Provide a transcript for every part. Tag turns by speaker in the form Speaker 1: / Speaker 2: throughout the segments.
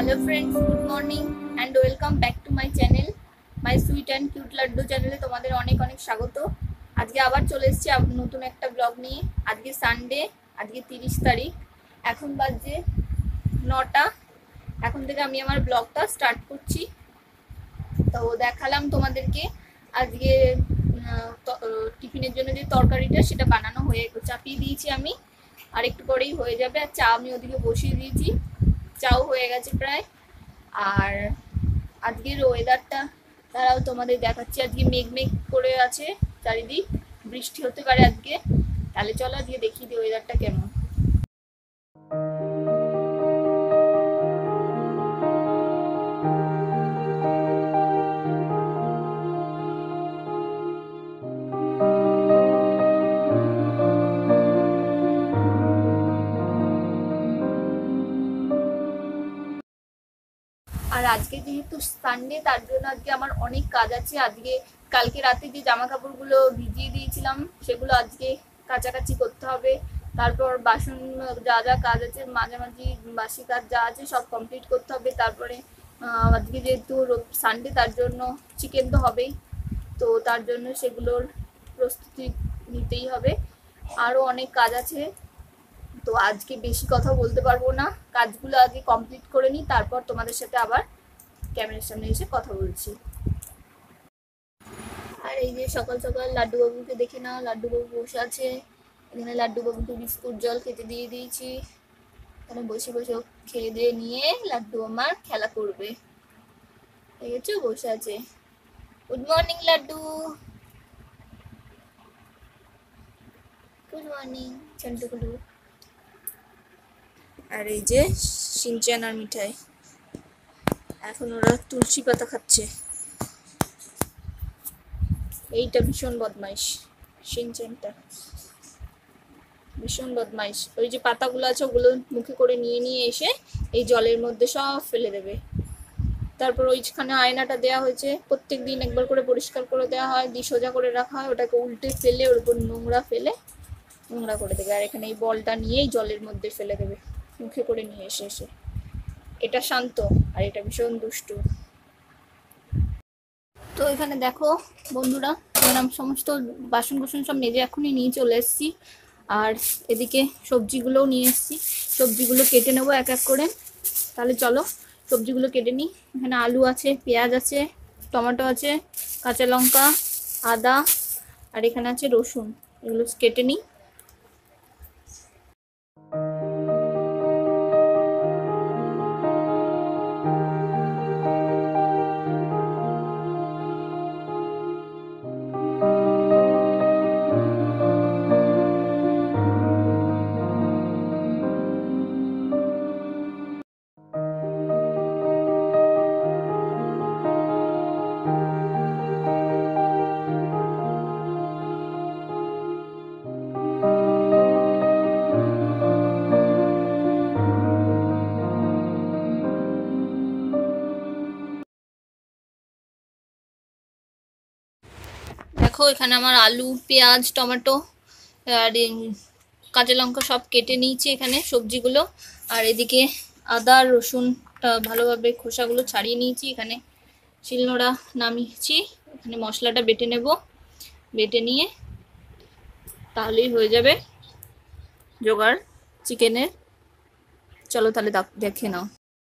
Speaker 1: Hello friends, good morning and welcome back to my channel, my sweet and cute laddu চ্যানেলে তোমাদের অনেক অনেক স্বাগত। আজকে আবার চলে এসেছি নতুন একটা ব্লগ নিয়ে। আজকে সানডে, আজকে 30 তারিখ, এখন বাজে 9টা। এখন থেকে আমি আমার ব্লগটা স্টার্ট করছি। তো দেখালাম তোমাদেরকে আজকে টিফিনের জন্য যে তরকারিটা সেটা বানানো হয়ে চাপিয়ে দিয়েছি আমি, আর একটু পরেই হয়ে যাবে। আর চা আমি ওদিকে বসিয়ে দিয়েছি, চাও হয়ে গেছে প্রায়। আর আজকের ওয়েদারটা তারাও তোমাদের দেখাচ্ছি। আজকে মেঘ মেঘ করে আছে চারিদিক, বৃষ্টি হতে পারে আজকে। তাহলে চলো আজকে দেখিয়ে দিই ওয়েদারটা কেমন। আর আজকে যেহেতু সানডে, তার জন্য আজকে আমার অনেক কাজ আছে। আজকে কালকে রাতে যে জামা কাপড়গুলো ভিজিয়ে দিয়েছিলাম সেগুলো আজকে কাচাকাচি করতে হবে। তারপর বাসন যা যা কাজ আছে, মাঝামাঝি বাসি কাজ যা আছে সব কমপ্লিট করতে হবে। তারপরে আজকে যেহেতু সানডে, তার জন্য চিকেন তো হবেই, তো তার জন্য সেগুলোর প্রস্তুতি নিতেই হবে। আরও অনেক কাজ আছে, তো আজকে বেশি কথা বলতে পারবো না। কাজগুলো আগে কমপ্লিট করে নিই, তারপর তোমাদের সাথে আবার ক্যামেরার সামনে এসে কথা বলছি। আর এই যে সকাল সকাল লাড্ডু বাবুকে দেখে না, লাড্ডু বাবু বসে আছে এখানে। লাড্ডু বাবুকে বিস্কুট জল খেতে দিয়ে দিয়েছি, এখানে বসে বসে খেয়ে দিয়ে নিয়ে লাড্ডু আমার খেলা করবে। দেখেছো বসে আছে। Good morning Laddu, good morning চন্টুগুলু। আর এই যে শিনচ্যান আর মিঠাই, এখন ওরা তুলসী পাতা খাচ্ছে। এইটা ভীষণ বদমাইশ, শিনচ্যানটা ভীষণ বদমাইশ। ওই যে পাতাগুলো আছে ওগুলো মুখে করে নিয়ে নিয়ে এসে এই জলের মধ্যে সব ফেলে দেবে। তারপর ওইখানে আয়নাটা দেওয়া হয়েছে, প্রত্যেক দিন একবার করে পরিষ্কার করে দেওয়া হয়, দিয়ে সোজা করে রাখা হয়। ওটাকে উল্টে ফেলে ওর উপর নোংরা ফেলে নোংরা করে দেবে। আর এখানে এই বলটা নিয়েই জলের মধ্যে ফেলে দেবে মুখে করে নিয়ে এসে এসে। এটা শান্ত আর এটা ভীষণ দুষ্টু। তো এখানে দেখো বন্ধুরা, আমি সমস্ত বাসন কুসন সব মেজে এখনই নিয়ে চলে এসেছি। আর এদিকে সবজিগুলোও নিয়ে এসেছি, সবজিগুলো কেটে নেবো এক এক করে। তাহলে চলো সবজিগুলো কেটে নিই। এখানে আলু আছে, পেঁয়াজ আছে, টমেটো আছে, কাঁচা লঙ্কা, আদা, আর এখানে আছে রসুন। এগুলো কেটে নিই। দেখো এখানে আমার আলু, পেঁয়াজ, টমেটো আর কাঁচা লঙ্কা সব কেটে নিয়েছি এখানে সবজিগুলো। আর এদিকে আদা রসুনটা ভালোভাবে খোসাগুলো ছাড়িয়ে নিয়েছি। এখানে শিলনোড়া নামিয়েছি, এখানে মশলাটা বেটে নেব। বেটে নিয়ে তাহলেই হয়ে যাবে জোগাড় চিকেনের। চলো তাহলে দেখে নাও।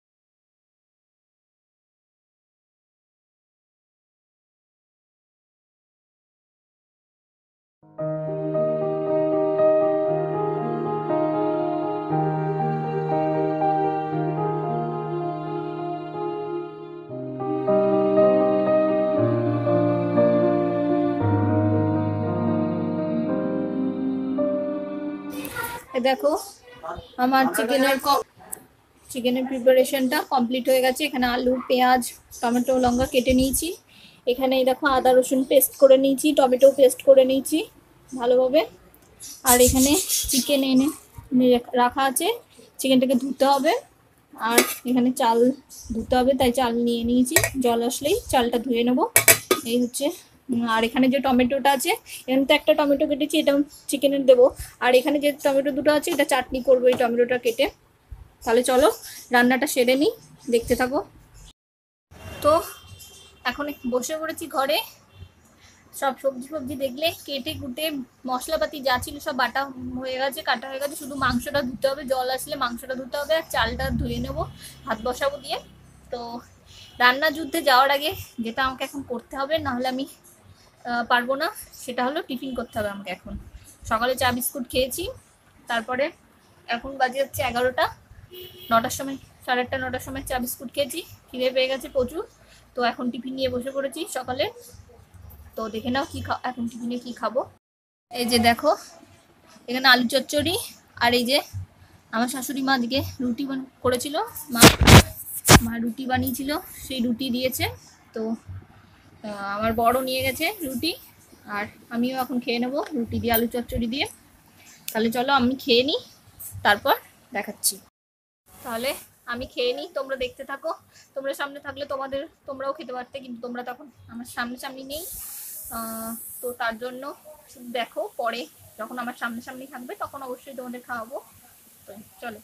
Speaker 1: দেখো আমার চিকেনের প্রিপারেশনটা কমপ্লিট হয়ে গেছে। এখানে আলু, পেঁয়াজ, টমেটো, লঙ্কা কেটে নিয়েছি। এখানে দেখো আদা রসুন পেস্ট করে নিয়েছি, টমেটো পেস্ট করে নিয়েছি ভালোভাবে। আর এখানে চিকেন এনে রাখা আছে, চিকেনটাকে ধুতে হবে। আর এখানে চাল ধুতে হবে, তাই চাল নিয়ে নিয়েছি। জল আসলেই চালটা ধুয়ে নেবো। এই হচ্ছে। আর এখানে যে টমেটোটা আছে, এখানে তো একটা টমেটো কেটেছি, এটা চিকেনের দেবো। আর এখানে যে টমেটো দুটো আছে এটা চাটনি করবো এই টমেটোটা কেটে। তাহলে চলো রান্নাটা সেরে নিই, দেখতে থাকো। তো এখন বসে পড়েছি ঘরে, সব সবজি ফবজি দেখলে কেটে কুটে মশলাপাতি যা ছিল সব বাটা হয়ে গেছে, কাটা হয়ে গেছে, শুধু মাংসটা ধুতে হবে, জল আসলে মাংসটা ধুতে হবে আর চালটা ধুয়ে নেবো, ভাত বসাবো দিয়ে। তো রান্না যুদ্ধে যাওয়ার আগে যেটা আমাকে এখন করতে হবে, নাহলে আমি পারবো না, সেটা হলো টিফিন করতে হবে আমাকে এখন। সকালে চা বিস্কুট খেয়েছি, তারপরে এখন বাজে হচ্ছে 11টা, 9টার সময়, 8:30 9টার সময় চা বিস্কুট খেয়েছি, খিদে পেয়ে গেছে প্রচুর। তো এখন টিফিন নিয়ে বসে পড়েছি সকালে। তো দেখে নাও কি এখন টিফিনে কি খাবো। এই যে দেখো, এখানে আলু চচ্চড়ি, আর এই যে আমার শাশুড়ি মা দিকে রুটি করেছিল, মা মা রুটি বানিয়েছিল, সেই রুটি দিয়েছে। তো আমার বড় নিয়ে গেছে রুটি, আর আমিও এখন খেয়ে নেবো রুটি দিয়ে আলু চচ্চড়ি দিয়ে। তাহলে চলো আমি খেয়ে নিই, তারপর দেখাচ্ছি। তাহলে আমি খেয়ে নিই, তোমরা দেখতে থাকো। তোমরা সামনে থাকলে তোমরাও খেতে পারতে, কিন্তু তোমরা তখন আমার সামনে নেই। তো তার জন্য শুধু দেখো, পরে যখন আমার সামনে থাকবে তখন অবশ্যই তোমাদের খাওয়াবো। তো চলো।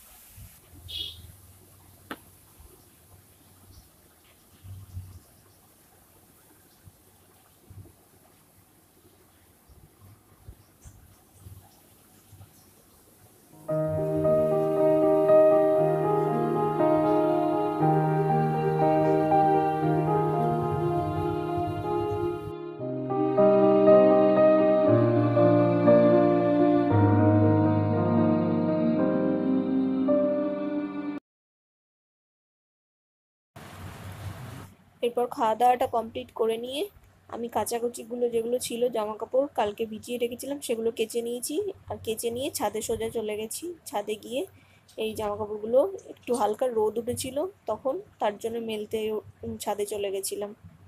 Speaker 1: এরপর খাওয়া দাওয়াটা কমপ্লিট করে নিয়ে আমি কাচাকুচিগুলো যেগুলো ছিল, জামা কাপড় কালকে ভিজিয়ে রেখেছিলাম, সেগুলো কেচে নিয়েছি। আর কেচে নিয়ে ছাদে সোজা চলে গেছি। ছাদে গিয়ে এই জামা কাপড়গুলো একটু হালকা রোদ উঠেছিল তখন, তার জন্য মেলতে ছাদে চলে গেছিলাম।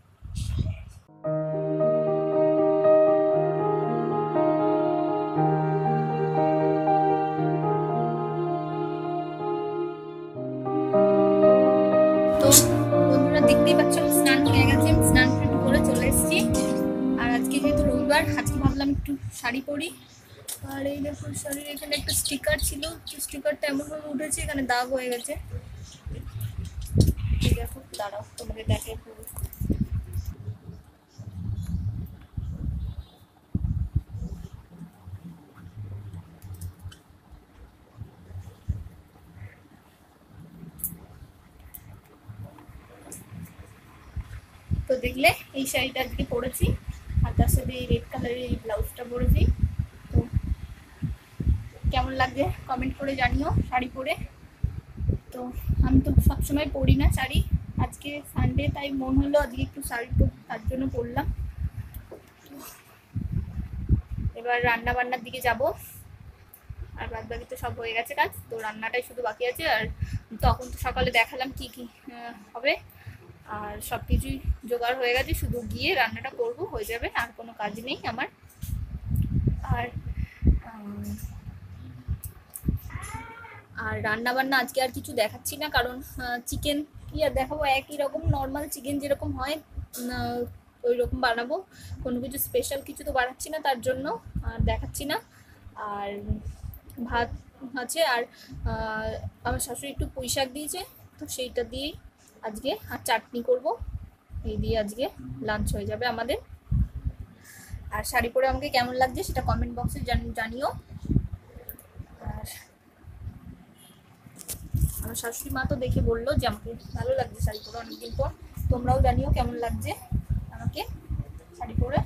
Speaker 1: তো বন্ধুরা দেখতেই পাচ্ছ স্নান হয়ে গেছে, স্নান করে চলে এসেছি। আর আজকে যেহেতু রবিবার, আজকে ভাবলাম একটু শাড়ি পরি। আর এই দেখো শাড়ির এখানে একটা স্টিকার ছিল, স্টিকারটা এমনভাবে উঠেছে এখানে দাগ হয়ে গেছে। দেখো, দাঁড়াও তোমাকে দেখে পুরো। তো দেখলে এই শাড়িটা আজকে পরেছি, আর তার সাথে এই রেড কালারের এই ব্লাউজটা পরেছি। তো কেমন লাগছে কমেন্ট করে জানিও শাড়ি পরে। তো আমি তো সবসময় পরি না শাড়ি, আজকে সানডে তাই মন হলো আজকে একটু শাড়ি তার জন্য পরলাম। এবার রান্না বান্নার দিকে যাব, আর বাদ বাকি তো সব হয়ে গেছে কাজ, তো রান্নাটাই শুধু বাকি আছে। আর তখন তো সকালে দেখালাম কি কি হবে, আর সব কিছুই জোগাড় হয়ে গেছে, শুধু গিয়ে রান্নাটা করব, হয়ে যাবে, আর কোনো কাজ নেই আমার। আর রান্না বান্না আজকে আর কিছু দেখাচ্ছি না, কারণ চিকেন কি আর দেখাবো, একই রকম নর্মাল চিকেন যেরকম হয় ওই রকম বানাবো, কোনো কিছু স্পেশাল কিছু তো বানাচ্ছি না, তার জন্য আর দেখাচ্ছি না। আর ভাত আছে, আর আমার শাশুড়ি একটু পুঁই শাক দিয়েছে, তো সেইটা দিয়েই আজকে, আর চাটনি করব, এই দিয়ে আজকে লাঞ্চ হয়ে যাবে আমাদের। আর শাড়ি পরে আমাকে কেমন লাগছে সেটা কমেন্ট বক্সে জানিও। আর আমার শাশুড়ি মা তো দেখে বললো যে আমাকে ভালো লাগছে শাড়ি পরে অনেকদিন পর। তোমরাও জানিও কেমন লাগছে আমাকে শাড়ি পরে।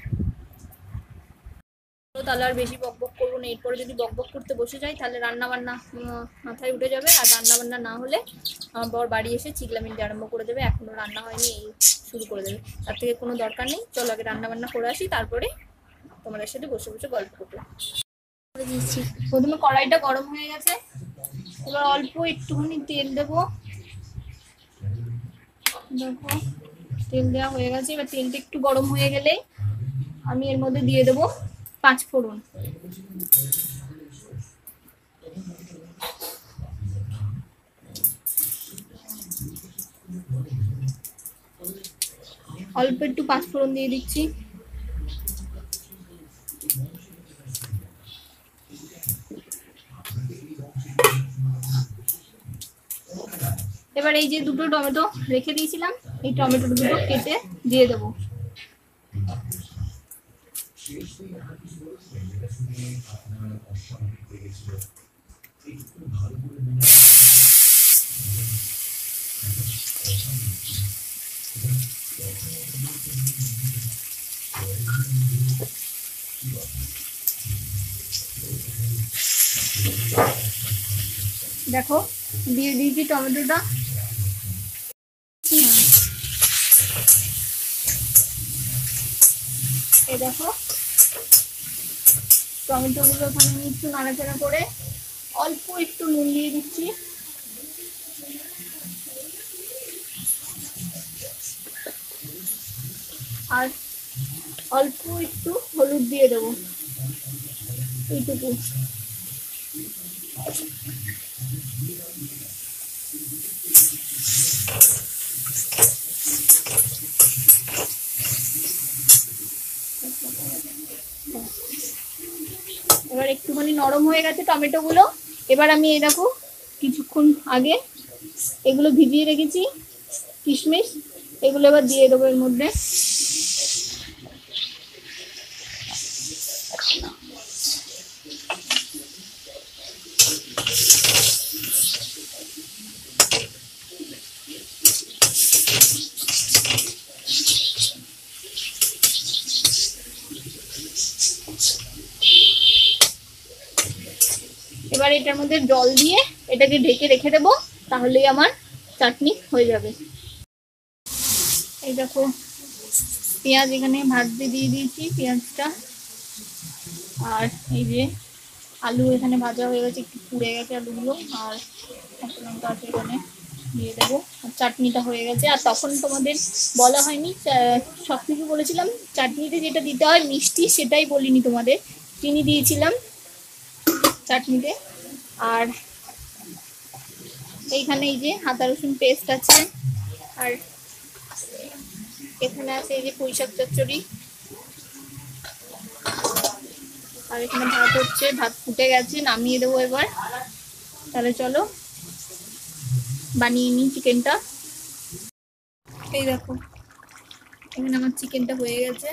Speaker 1: তাহলে আর বেশি বকবক করবো না, এরপরে যদি বকবক করতে বসে যাই তাহলে রান্না বান্না মাথায় উঠে যাবে, আর রান্না বান্না না হলে আমার বর বাড়ি এসে চিগলামিনতে আরম্ভ করে দেবে, এখনো রান্না হয়নি এই শুরু করে দেবে। তার থেকে কোনো দরকার নেই, চলো আগে রান্না বান্না করে আসি, তারপরে তোমাদের সাথে বসে বসে গল্প করবো। প্রথমে কড়াইটা গরম হয়ে গেছে, এবার অল্প একটুখানি তেল দেবো। দেখো তেল দেওয়া হয়ে গেছে, এবার তেলটা একটু গরম হয়ে গেলেই আমি এর মধ্যে দিয়ে দেবো 5 ফোড়ন। অল্প একটু 5 ফোড়ন দিয়ে দিচ্ছি। এবার এই যে দুটো টমেটো রেখে দিয়েছিলাম, এই টমেটো দুটো কেটে দিয়ে দেবো। দেখো দিয়ে দিয়েছি টমেটোটা। এই দেখো টমেটোগুলো ওখানে আমি একটু নাড়াচাড়া করে অল্প একটু নুন দিয়ে দিচ্ছি। আর অল্প একটু হলুদ দিয়ে দেবো, এইটুকু। এবার একটুখানি নরম হয়ে গেছে টমেটোগুলো। এবার আমি এই দেখো কিছুক্ষণ আগে এগুলো ভিজিয়ে রেখেছি কিশমিশ, এগুলো এবার দিয়ে দেবো এর মধ্যে। এবার এটার মধ্যে জল দিয়ে এটাকে ঢেকে রেখে দেবো, তাহলেই আমার চাটনি হয়ে যাবে। এই দেখো পেঁয়াজ এখানে ভাজতে দিয়ে দিয়েছি পেঁয়াজটা, আর এই যে আলু এখানে ভাজা হয়ে গেছে, একটু পুড়ে গেছে আলুগুলো, আর কাঁচা লঙ্কা আছে এখানে দিয়ে দেবো। আর চাটনিটা হয়ে গেছে। আর তখন তোমাদের বলা হয়নি, সব কিছু বলেছিলাম, চাটনিতে যেটা দিতে হয় মিষ্টি সেটাই বলিনি তোমাদের, চিনি দিয়েছিলাম চাটনিতে। আর এইখানে এই যে আদা রসুন পেস্ট আছে, আর এখানে আছে এই যে পুঁই শাক চচ্চড়ি, আর এখানে ভাত হচ্ছে, ভাত ফুটে গেছে, নামিয়ে দেবো এবার। তাহলে চলো বানিয়ে নিই চিকেনটা। এই দেখো এখানে আমার চিকেনটা হয়ে গেছে।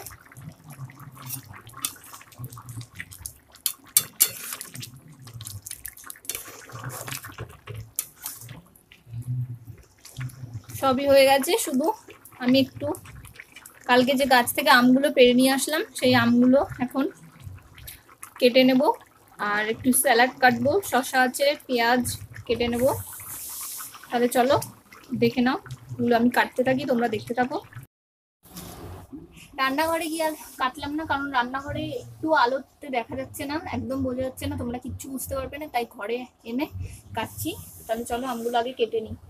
Speaker 1: সবই হয়ে গেছে, শুধু আমি একটু কালকে যে গাছ থেকে আমগুলো পেড়ে নিয়ে আসলাম সেই আমগুলো এখন কেটে নেব, আর একটু স্যালাড কাটবো, শসা আছে, পেঁয়াজ কেটে নেব। তাহলে চলো দেখে নাও, এগুলো আমি কাটতে থাকি, তোমরা দেখতে থাকো। রান্নাঘরে গিয়ে আর কাটলাম না, কারণ রান্নাঘরে একটু আলোতে দেখা যাচ্ছে না, একদম বোঝা যাচ্ছে না, তোমরা কিচ্ছু বুঝতে পারবে না, তাই ঘরে এনে কাটছি। তাহলে চলো আমগুলো আগে কেটে নিই।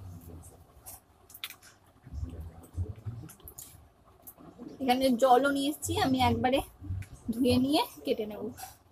Speaker 1: এখানে জলও নিয়ে এসেছি, আমি একবারে ধুয়ে নিয়ে কেটে নেব।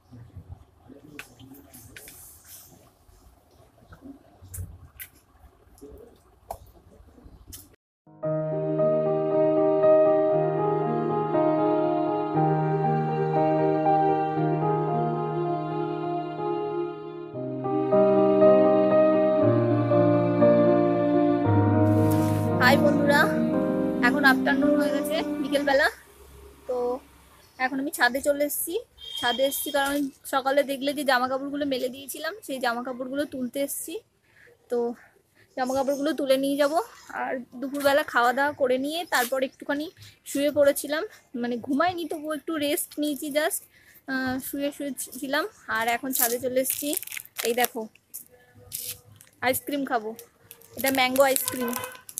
Speaker 1: হাই বন্ধুরা, এখন আফটারনুন হয়ে গেছে, বিকেলবেলা। তো এখন আমি ছাদে চলে এসেছি। ছাদে এসেছি কারণ সকালে দেখলে যে জামা কাপড়গুলো মেলে দিয়েছিলাম, সেই জামা কাপড়গুলো তুলতে এসেছি। তো জামা কাপড়গুলো তুলে নিয়ে যাব। আর দুপুরবেলা খাওয়া দাওয়া করে নিয়ে তারপর একটুখানি শুয়ে পড়েছিলাম, মানে ঘুমাইনি, তবুও একটু রেস্ট নিয়েছি, জাস্ট শুয়েছিলাম। আর এখন ছাদে চলে এসেছি। এই দেখো আইসক্রিম খাবো, এটা ম্যাঙ্গো আইসক্রিম।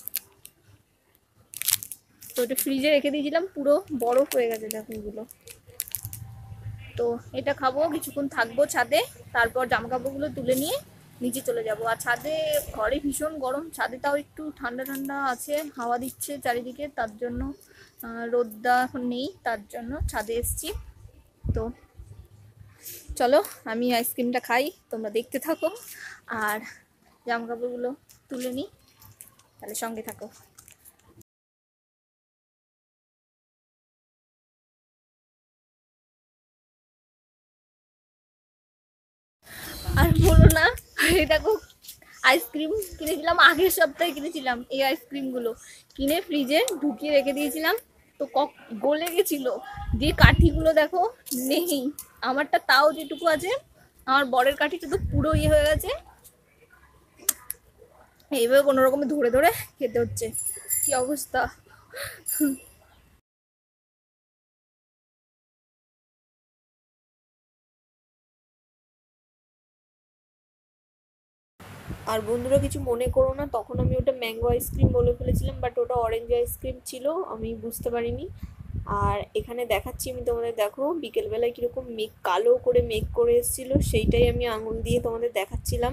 Speaker 1: তো এটা ফ্রিজে রেখে দিয়েছিলাম, পুরো বরফ হয়ে গেছে দেখো এগুলো। তো এটা খাবো, কিছুক্ষণ থাকবো ছাদে, তারপর জামা কাপড়গুলো তুলে নিয়ে নিচে চলে যাব। আর ছাদে ঘরে ভীষণ গরম, ছাদে তাও একটু ঠান্ডা ঠান্ডা আছে, হাওয়া দিচ্ছে চারিদিকে, তার জন্য রোদটা এখন নেই, তার জন্য ছাদে এসছি। তো চলো আমি আইসক্রিমটা খাই, তোমরা দেখতে থাকো, আর জামা কাপড়গুলো তুলে নিই, তাহলে সঙ্গে থাকো। আর বলো না, এই দেখো আইসক্রিম কিনেছিলাম, আগের সপ্তাহে কিনেছিলাম এই আইসক্রিমগুলো, কিনে ফ্রিজে ঢুকিয়ে রেখে দিয়েছিলাম। তো গলে গেছিল, যে কাঠিগুলো দেখো নেই, আমারটা তাও যেটুকু আছে, আমার বরের কাঠিটা তো পুরো ইয়ে হয়ে গেছে। এইভাবে কোনো রকমে ধরে ধরে খেতে হচ্ছে, কি অবস্থা। আর বন্ধুরা কিছু মনে করো না, তখন আমি ওটা ম্যাঙ্গো আইসক্রিম বলে ফেলেছিলাম, বাট ওটা অরেঞ্জ আইসক্রিম ছিল, আমি বুঝতে পারিনি। আর এখানে দেখাচ্ছি আমি তোমাদের, দেখো বিকেলবেলায় কীরকম মেঘ, কালো করে মেঘ করে এসেছিলো, সেইটাই আমি আঙুল দিয়ে তোমাদের দেখাচ্ছিলাম।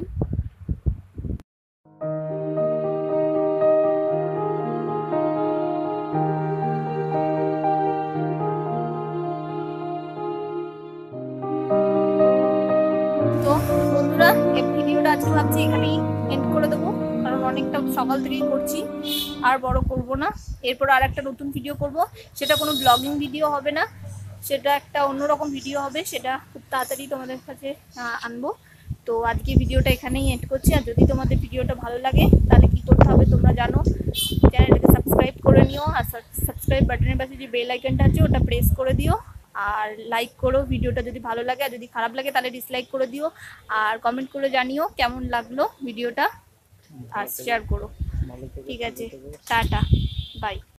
Speaker 1: তো বন্ধুরা এই ভিডিওটা আজকে ভাবছি এখানেই এন্ড করে দেবো, কারণ অনেকটা সকাল থেকেই করছি, আর বড় করব না। এরপর আর একটা নতুন ভিডিও করব, সেটা কোনো ব্লগিং ভিডিও হবে না, সেটা একটা অন্যরকম ভিডিও হবে, সেটা খুব তাড়াতাড়ি তোমাদের কাছে আনবো। তো আজকে ভিডিওটা এখানেই এন্ড করছি। আর যদি তোমাদের ভিডিওটা ভালো লাগে তাহলে কি করতে হবে তোমরা জানো, চ্যানেলটাকে সাবস্ক্রাইব করে নিও, আর সাবস্ক্রাইব বাটনের পাশে যে বেল আইকনটা আছে ওটা প্রেস করে দিও, আর লাইক করো ভিডিওটা যদি ভালো লাগে, আর যদি খারাপ লাগে তাহলে ডিসলাইক করে দিও, আর কমেন্ট করে জানিও কেমন লাগলো ভিডিওটা, আর শেয়ার করো। ঠিক আছে, টাটা, বাই।